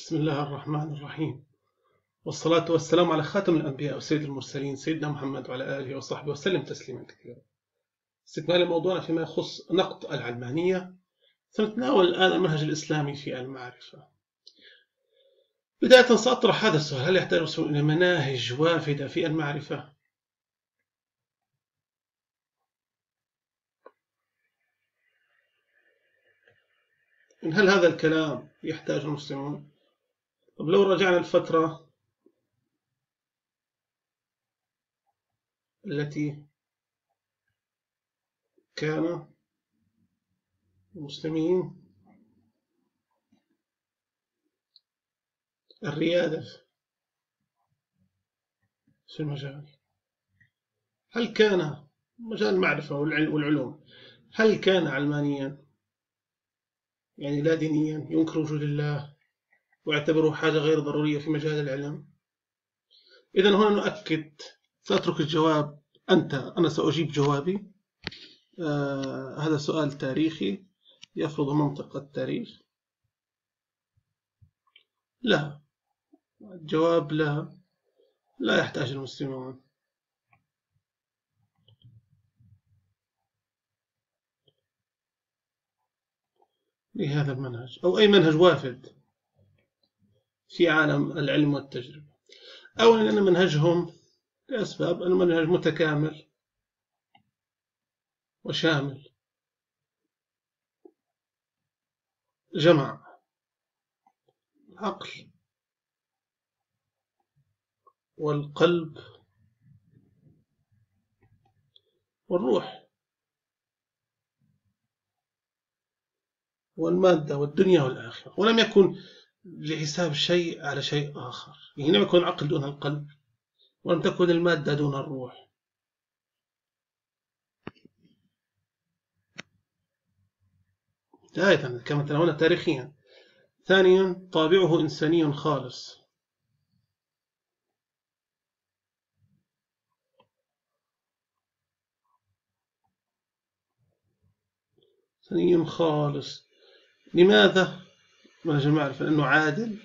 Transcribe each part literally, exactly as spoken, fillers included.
بسم الله الرحمن الرحيم، والصلاة والسلام على خاتم الأنبياء وسيد المرسلين سيدنا محمد وعلى آله وصحبه وسلم تسليما كثيرا. استكمالا موضوعنا فيما يخص نقد العلمانية، سنتناول الآن المنهج الإسلامي في المعرفة. بداية سأطرح هذا السؤال: هل يحتاج المسلمون إلى مناهج وافدة في المعرفة؟ إن هل هذا الكلام يحتاج المسلمون؟ طب لو رجعنا الفترة التي كان المسلمين الريادة في المجال، هل كان مجال المعرفة والعلوم هل كان علمانيا؟ يعني لا دينيا، ينكر وجود الله ويعتبره حاجة غير ضرورية في مجال العلم؟ إذن هنا نؤكد، سأترك الجواب أنت، أنا سأجيب جوابي. آه هذا سؤال تاريخي يفرض منطق التاريخ. لا، الجواب لا، لا يحتاج المسلمون لهذا المنهج أو أي منهج وافد في عالم العلم والتجربة. أولا لأن منهجهم لأسباب: أنه منهج متكامل وشامل، جمع العقل والقلب والروح والمادة والدنيا والآخرة، ولم يكن لحساب شيء على شيء آخر. يعني لم يكن العقل دون القلب، ولم تكن المادة دون الروح. بداية كما ترون تاريخيا. ثانيا طابعه إنساني خالص، إنساني خالص. لماذا منهج المعرفة؟ لأنه عادل،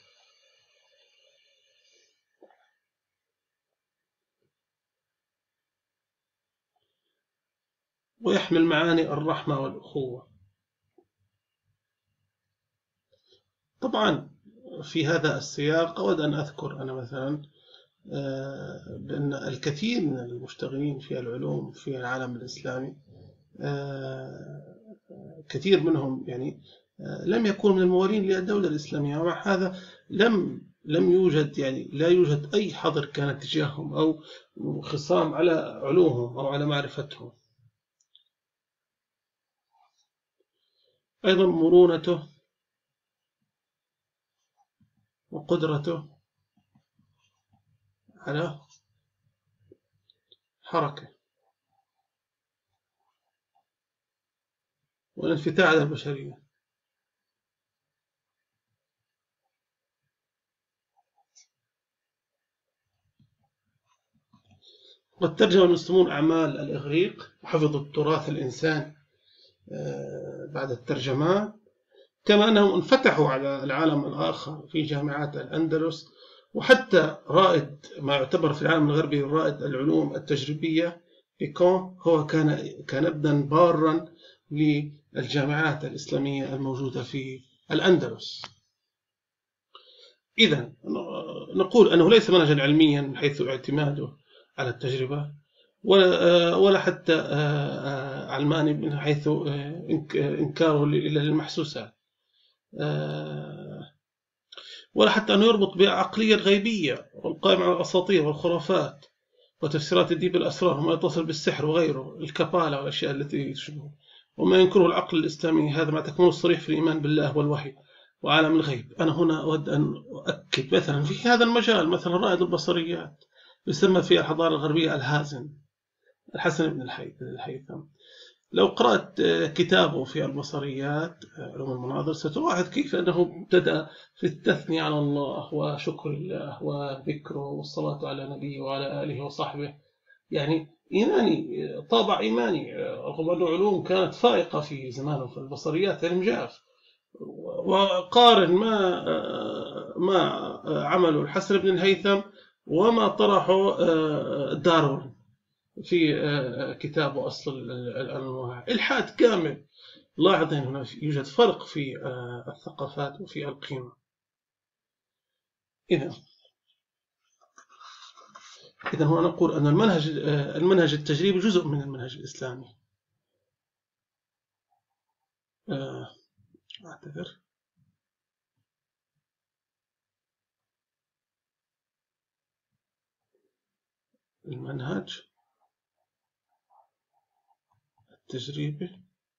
ويحمل معاني الرحمة والأخوة. طبعا في هذا السياق أود أن أذكر أنا مثلا بأن الكثير من المشتغلين في العلوم في العالم الإسلامي كثير منهم يعني لم يكون من الموالين للدولة الإسلامية، ومع هذا لم لم يوجد يعني لا يوجد أي حظر كان تجاههم أو خصام على علومهم أو على معرفتهم. أيضا مرونته وقدرته على حركة والانفتاح على البشرية. قد ترجم المسلمون أعمال الإغريق وحفظوا التراث الإنساني بعد الترجمات، كما أنهم انفتحوا على العالم الآخر في جامعات الأندلس. وحتى رائد ما يعتبر في العالم الغربي رائد العلوم التجريبية بيكون هو كان كان ابنا بارا للجامعات الإسلامية الموجودة في الأندلس. إذن نقول أنه ليس منهجا علميا من حيث اعتماده على التجربة، ولا ولا حتى علماني من حيث إنكاره للمحسوسات، ولا حتى أنه يربط بعقلية غيبية والقائمة على الأساطير والخرافات وتفسيرات الدين بالأسرار وما يتصل بالسحر وغيره، الكبالة والأشياء التي تشبه وما ينكره العقل الإسلامي. هذا مع تكمل الصريح في الإيمان بالله والوحي وعالم الغيب. أنا هنا أود أن أؤكد مثلا في هذا المجال مثلا رائد البصريات يسمى في الحضارة الغربية الهازن، الحسن بن الهيثم. لو قرأت كتابه في البصريات علوم المناظر ستلاحظ كيف أنه ابتدأ في التثنية على الله وشكر الله وذكره والصلاة على نبيه وعلى آله وصحبه. يعني إيماني، طابع إيماني، رغم أنه علوم كانت فائقة في زمانه في البصريات علم جاف. وقارن ما ما عمله الحسن بن الهيثم وما طرحه داروين في كتابه أصل الأنواع. إلحاد كامل. لاحظ هنا يوجد فرق في الثقافات وفي القيمة. إذا إذا هنا نقول أن المنهج المنهج التجريبي جزء من المنهج الإسلامي. أعتذر. المنهج التجريبي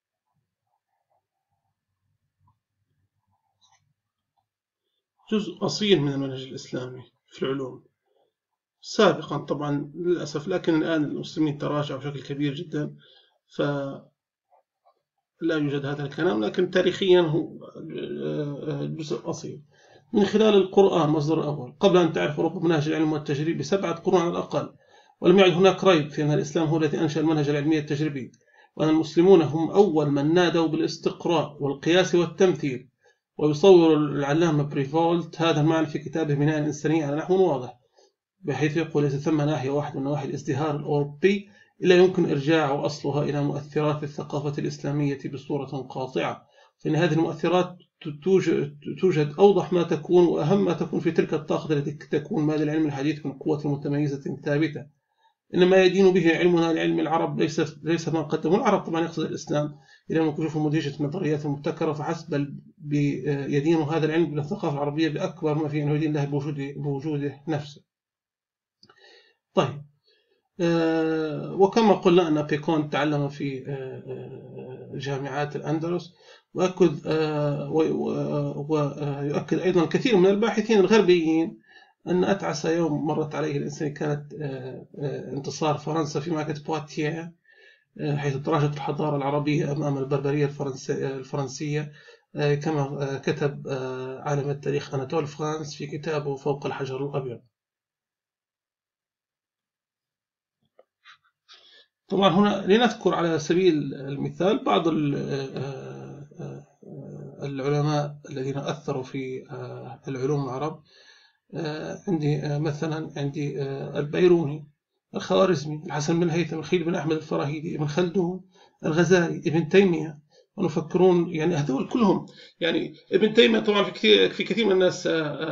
جزء أصيل من المنهج الإسلامي في العلوم سابقا طبعا للأسف، لكن الآن المسلمين تراجعوا بشكل كبير جدا فلا يوجد هذا الكلام، لكن تاريخيا هو جزء أصيل. من خلال القرآن مصدر أول. قبل أن تعرف أوروبا منهج العلم والتجريب بسبعة قرون على الأقل، ولم يعد هناك ريب في أن الإسلام هو الذي أنشأ المنهج العلمي التجريبي، وأن المسلمون هم أول من نادوا بالاستقراء والقياس والتمثيل. ويصور العلامة بريفولت هذا المعنى في كتابه بناء الإنسانية على نحو واضح، بحيث يقول ليس ثم ناحية واحدة من نواحي الازدهار الأوروبي إلا يمكن إرجاع أصلها إلى مؤثرات الثقافة الإسلامية بصورة قاطعة، فإن هذه المؤثرات توجد أوضح ما تكون وأهم ما تكون في تلك الطاقة التي تكون مال العلم الحديث من قوة متميزة ثابتة. إنما يدين به علمنا لعلم العرب ليس ليس ما قدمه العرب، طبعا يقصد الإسلام، إلى أن نشوف مدهشة النظريات المبتكرة فحسب، بل يدين هذا العلم بالثقافة العربية بأكبر ما فيه أنه يدين له بوجوده, بوجوده نفسه. طيب، أه وكما قلنا أن بيكون تعلم في أه جامعات الأندلس، ويؤكد أه ويؤكد أيضا كثير من الباحثين الغربيين أن أتعس يوم مرت عليه الإنسان كانت انتصار فرنسا في معركة بواتيه، حيث تراجعت الحضارة العربية أمام البربرية الفرنسية، كما كتب عالم التاريخ أناتول فرانس في كتابه فوق الحجر الأبيض. طبعا هنا لنذكر على سبيل المثال بعض العلماء الذين أثروا في العلوم العرب. عندي مثلا عندي البيروني، الخوارزمي، الحسن بن الهيثم، الخليل بن أحمد الفراهيدي، ابن خلدون، الغزالي، ابن تيمية، ونفكرون يعني هذول كلهم. يعني ابن تيمية طبعا في كثير في كثير من الناس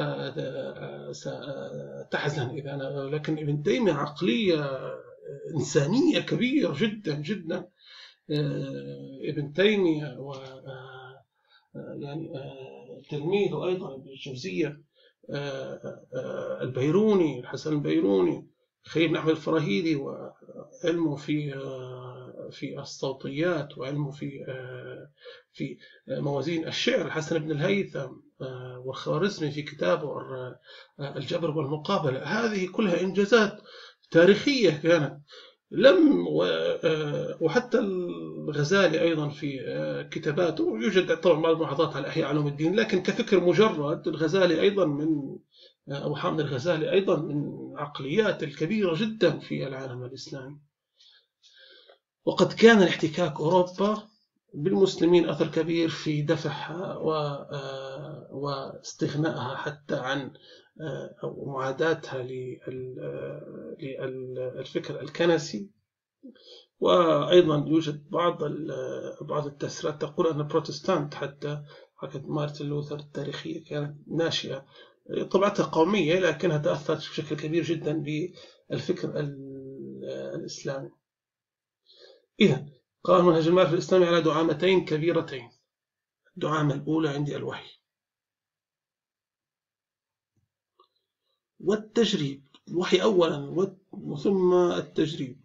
تحزن إذا أنا، لكن ابن تيمية عقلية إنسانية كبيرة جدا جدا. ابن تيمية و يعني تلميذه أيضا ابن الجوزية، البيروني، الحسن البيروني، خليل بن أحمد الفراهيدي، وعلمه في في الصوتيات، وعلمه في في موازين الشعر، الحسن بن الهيثم، والخوارزمي في كتابه الجبر والمقابلة. هذه كلها إنجازات تاريخية كانت. لم وحتى الغزالي أيضا في كتاباته يوجد طبعا بعض الملاحظات على إحياء علوم الدين، لكن كفكر مجرد الغزالي أيضا من أبو حامد الغزالي أيضا من عقليات الكبيرة جدا في العالم الإسلامي. وقد كان الاحتكاك أوروبا بالمسلمين أثر كبير في دفعها واستغنائها حتى عن أو معاداتها للفكر الكنسي. وأيضا يوجد بعض بعض التفسيرات تقول أن البروتستانت حتى حكت مارتن لوثر التاريخية كانت ناشئة طبعتها قومية، لكنها تأثرت بشكل كبير جدا بالفكر الإسلامي. إذا قام منهج المعرفة الإسلامي على دعامتين كبيرتين. الدعامة الأولى عندي الوحي والتجريب. الوحي أولا ثم التجريب،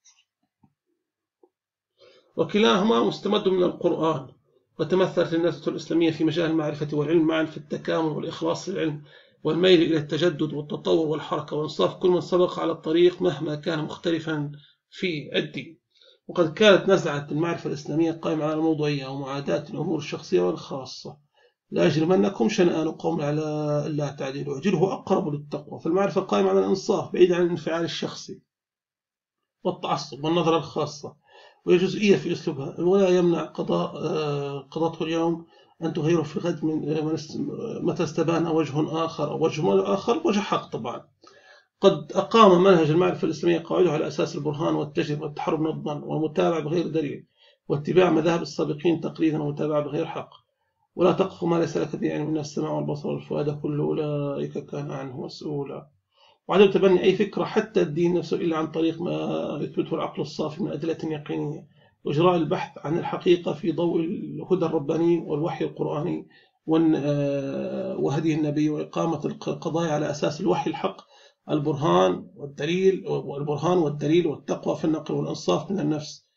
وكلاهما مستمد من القرآن. وتمثلت النزعة الإسلامية في مجال المعرفة والعلم معا في التكامل والإخلاص للعلم والميل إلى التجدد والتطور والحركة وإنصاف كل من سبق على الطريق مهما كان مختلفا في الدين. وقد كانت نزعة المعرفة الإسلامية قائمة على الموضوعية ومعاداة الأمور الشخصية والخاصة. لا يجرمنكم شنآن قوم على ألا تعدلوا اعدلوا أقرب للتقوى. فالمعرفة قائمة على الإنصاف بعيد عن الانفعال الشخصي والتعصب والنظرة الخاصة، وهي جزئية في أسلوبها، ولا يمنع قضاء قضاءه اليوم أن تغيره في غد من متى استبان وجه آخر أو وجه آخر وجه حق طبعا. قد أقام منهج المعرفة الإسلامية قواعده على أساس البرهان والتجربة والتحرر من الظن والمتابعة بغير دليل واتباع مذاهب السابقين تقليدا ومتابعة بغير حق. ولا تقف ما ليس لك به علم من السماع والبصر والفؤاد كل أولئك كان عنه مسؤولا. وعدم تبني أي فكرة حتى الدين نفسه إلا عن طريق ما يثبته العقل الصافي من أدلة يقينية، وإجراء البحث عن الحقيقة في ضوء الهدى الرباني والوحي القرآني وهدي النبي، وإقامة القضايا على أساس الوحي الحق، البرهان والدليل والبرهان والدليل والتقوى في النقل والإنصاف من النفس.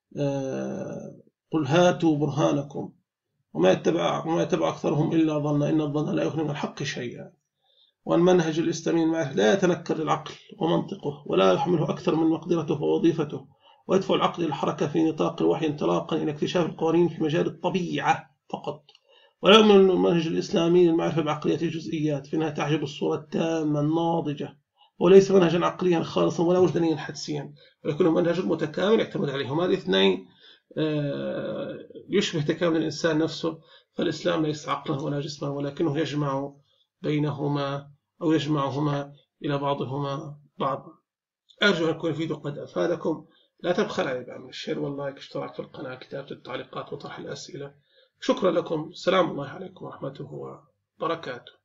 قل هاتوا برهانكم وما يتبع وما يتبع أكثرهم إلا ظن إن الظن لا يغني من الحق شيئا. والمنهج الإسلامي المعرفي لا يتنكر العقل ومنطقه ولا يحمله أكثر من مقدرته ووظيفته، ويدفع العقل الحركة في نطاق الوحي انطلاقا إلى اكتشاف القوانين في مجال الطبيعة فقط. ولا يؤمن المنهج الإسلامي المعرفة بعقلية الجزئيات فإنها تعجب الصورة التامة الناضجة، وليس منهجا عقليا خالصا ولا وجدانيا حدسيا، ولكنه منهج متكامل يعتمد عليه. هذه اثنين يشبه تكامل الإنسان نفسه. فالإسلام ليس عقلا ولا جسما، ولكنه يجمع بينهما أو يجمعهما إلى بعضهما بعضا. أرجو أن يكون الفيديو قد أفادكم. لا تبخل علي بعمل الشير واللايك، اشتراك في القناة، كتابة التعليقات وطرح الأسئلة. شكرا لكم. سلام الله عليكم ورحمته وبركاته.